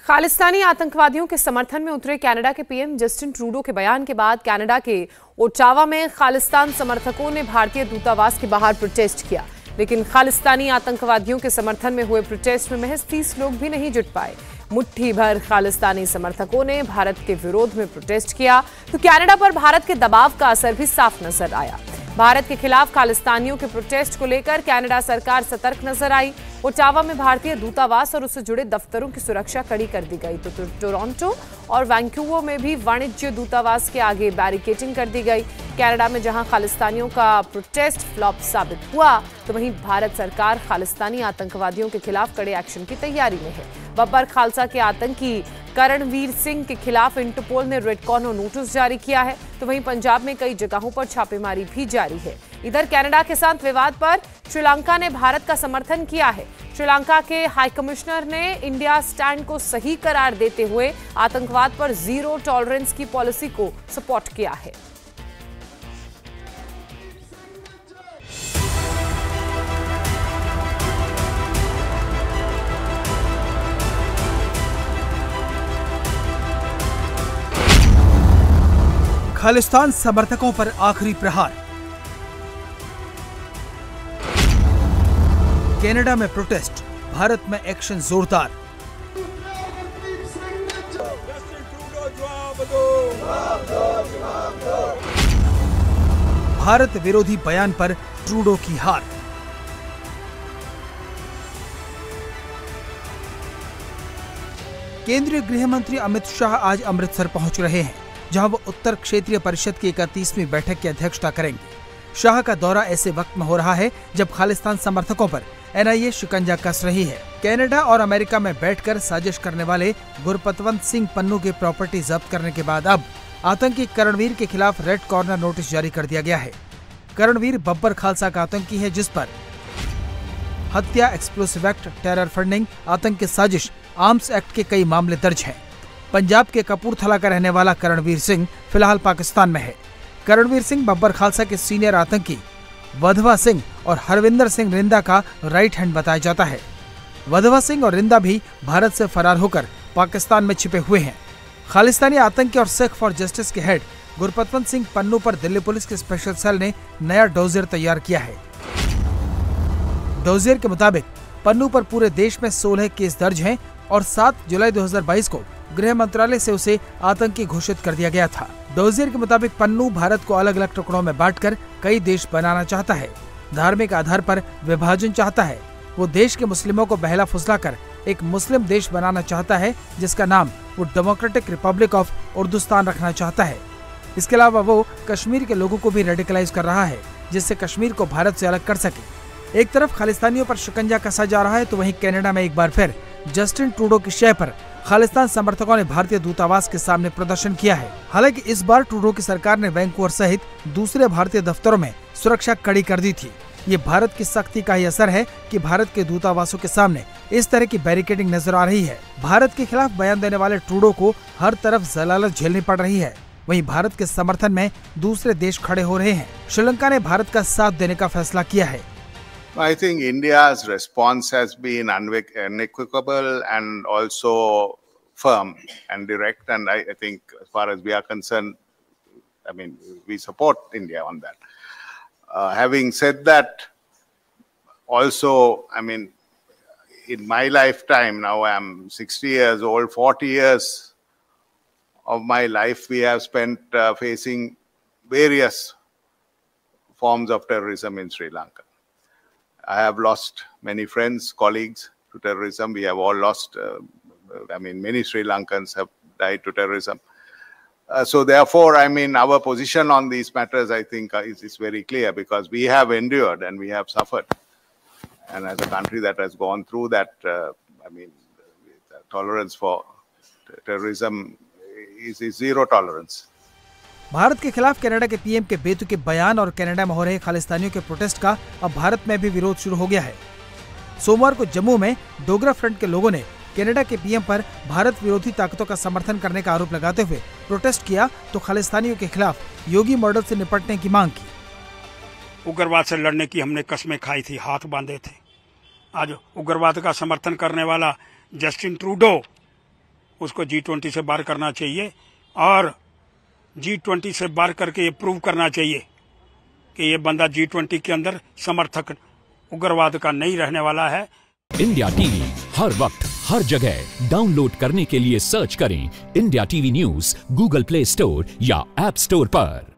खालिस्तानी आतंकवादियों के समर्थन में उतरे कनाडा के पीएम जस्टिन ट्रूडो के बयान के बाद कनाडा के ओटावा में खालिस्तान समर्थकों ने भारतीय दूतावास के बाहर प्रोटेस्ट किया। लेकिन खालिस्तानी आतंकवादियों के समर्थन में हुए प्रोटेस्ट में महज 30 लोग भी नहीं जुट पाए। मुट्ठी भर खालिस्तानी समर्थकों ने भारत के विरोध में प्रोटेस्ट किया तो कनाडा पर भारत के दबाव का असर भी साफ नजर आया। भारत के खिलाफ खालिस्तानियों के प्रोटेस्ट को लेकर कनाडा सरकार सतर्क नजर आई। ओटावा में भारतीय दूतावास और उससे जुड़े दफ्तरों की सुरक्षा कड़ी कर दी गई तो टोरंटो और वैंकूवर में भी वाणिज्य दूतावास के आगे बैरिकेडिंग कर दी गई। कनाडा में जहां खालिस्तानियों का प्रोटेस्ट फ्लॉप साबित हुआ तो वहीं भारत सरकार खालिस्तानी आतंकवादियों के खिलाफ कड़े एक्शन की तैयारी में है। बब्बर खालसा के आतंकी करणवीर सिंह के खिलाफ इंटरपोल ने रेड कॉर्नर नोटिस जारी किया है तो वहीं पंजाब में कई जगहों पर छापेमारी भी जारी है। इधर कनाडा के साथ विवाद पर श्रीलंका ने भारत का समर्थन किया है। श्रीलंका के हाई कमिश्नर ने इंडिया स्टैंड को सही करार देते हुए आतंकवाद पर जीरो टॉलरेंस की पॉलिसी को सपोर्ट किया है। खालिस्तान समर्थकों पर आखिरी प्रहार। कनाडा में प्रोटेस्ट, भारत में एक्शन जोरदार। भारत विरोधी बयान पर ट्रूडो की हार। केंद्रीय गृह मंत्री अमित शाह आज अमृतसर पहुंच रहे हैं, जहां वो उत्तर क्षेत्रीय परिषद की 31वीं बैठक की अध्यक्षता करेंगे। शाह का दौरा ऐसे वक्त में हो रहा है जब खालिस्तान समर्थकों पर एनआईए शिकंजा कस रही है। कनाडा और अमेरिका में बैठकर साजिश करने वाले गुरपतवंत सिंह पन्नू की प्रॉपर्टी जब्त करने के बाद अब आतंकी करणवीर के खिलाफ रेड कॉर्नर नोटिस जारी कर दिया गया है। करणवीर बब्बर खालसा का आतंकी है, जिस पर हत्या, एक्सप्लोसिव एक्ट, टेरर फंडिंग, आतंक की साजिश, आर्म्स एक्ट के कई मामले दर्ज हैं। पंजाब के कपूरथला का रहने वाला करणवीर सिंह फिलहाल पाकिस्तान में है। करणवीर सिंह बब्बर खालसा के सीनियर आतंकी वधवा सिंह और हरविंदर सिंह रिंदा का राइट हैंड बताया जाता है। वधवा सिंह और रिंदा भी भारत से फरार होकर पाकिस्तान में छिपे हुए हैं। खालिस्तानी आतंकी और सिख फॉर जस्टिस के हेड गुरपतवंत सिंह पन्नू पर दिल्ली पुलिस के स्पेशल सेल ने नया डोजियर तैयार किया है। डोजियर के मुताबिक पन्नू पर पूरे देश में 16 केस दर्ज हैं और 7 जुलाई 2022 को गृह मंत्रालय से उसे आतंकी घोषित कर दिया गया था। डोजियर के मुताबिक पन्नू भारत को अलग अलग टुकड़ों में बांटकर कई देश बनाना चाहता है, धार्मिक आधार पर विभाजन चाहता है। वो देश के मुस्लिमों को बहला फुसलाकर एक मुस्लिम देश बनाना चाहता है, जिसका नाम वो डेमोक्रेटिक रिपब्लिक ऑफ उर्दुस्तान रखना चाहता है। इसके अलावा वो कश्मीर के लोगों को भी रेडिकलाइज कर रहा है, जिससे कश्मीर को भारत से अलग कर सके। एक तरफ खालिस्तानियों पर शिकंजा कसा जा रहा है तो वहीं कनाडा में एक बार फिर जस्टिन ट्रूडो की शय पर खालिस्तान समर्थकों ने भारतीय दूतावास के सामने प्रदर्शन किया है। हालांकि इस बार ट्रूडो की सरकार ने वैंकूवर सहित दूसरे भारतीय दफ्तरों में सुरक्षा कड़ी कर दी थी। ये भारत की सख्ती का ही असर है कि भारत के दूतावासों के सामने इस तरह की बैरिकेडिंग नजर आ रही है। भारत के खिलाफ बयान देने वाले ट्रूडो को हर तरफ जलालत झेलनी पड़ रही है। वहीं भारत के समर्थन में दूसरे देश खड़े हो रहे हैं। श्रीलंका ने भारत का साथ देने का फैसला किया है। I think India's response has been unequivocal and also firm and direct, and I think as far as we are concerned, I mean, we support India on that. Having said that, also, I mean, in my lifetime, now I'm 60 years old, 40 years of my life we have spent facing various forms of terrorism in Sri Lanka. I have lost many friends, colleagues to terrorism. We have all lost, I mean, many Sri Lankans have died to terrorism. So therefore, I mean, our position on these matters, I think, is very clear because we have endured and we have suffered. And as a country that has gone through that, I mean, tolerance for terrorism is zero tolerance. Bharat के खिलाफ Canada के PM के बेतुके बयान और Canada में हो रहे खालिस्तानियों के प्रोटेस्ट का अब भारत में भी विरोध शुरू हो गया है। सोमवार को जम्मू में डोगरा फ्रंट के लोगों ने कनाडा के पीएम पर भारत विरोधी ताकतों का समर्थन करने का आरोप लगाते हुए प्रोटेस्ट किया तो खालिस्तानियों के खिलाफ योगी मॉडल से निपटने की मांग की। उग्रवाद से लड़ने की हमने कस्में खाई थी, हाथ बांधे थे। आज उग्रवाद का समर्थन करने वाला जस्टिन ट्रूडो उसको G20 से बाहर करना चाहिए और G20 से बाहर करके ये प्रूव करना चाहिए कि ये बंदा G20 के अंदर समर्थक उग्रवाद का नहीं रहने वाला है। इंडिया टीवी हर वक्त हर जगह डाउनलोड करने के लिए सर्च करें India TV news Google Play Store या ऐप स्टोर पर।